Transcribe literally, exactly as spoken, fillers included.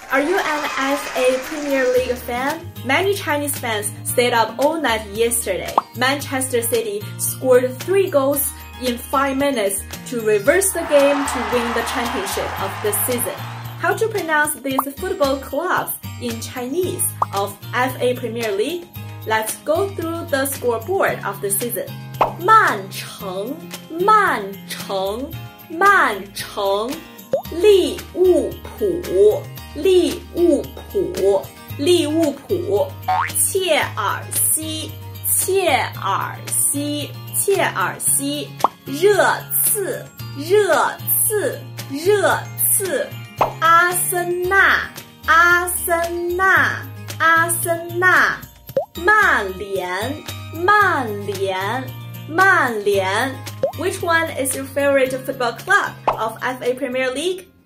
Are you an F A Premier League fan? Many Chinese fans stayed up all night yesterday. Manchester City scored three goals in five minutes to reverse the game to win the championship of the season. How to pronounce these football clubs in Chinese of F A Premier League? Let's go through the scoreboard of the season. 曼城, 曼城, 曼城, 利物浦, 利物浦, 利物浦, 切尔西, 切尔西, 切尔西, 热刺, 热刺, 热刺, 阿森纳, 阿森纳, 阿森纳, 曼联, 曼联, 曼联. Which one is your favorite football club of F A Premier League?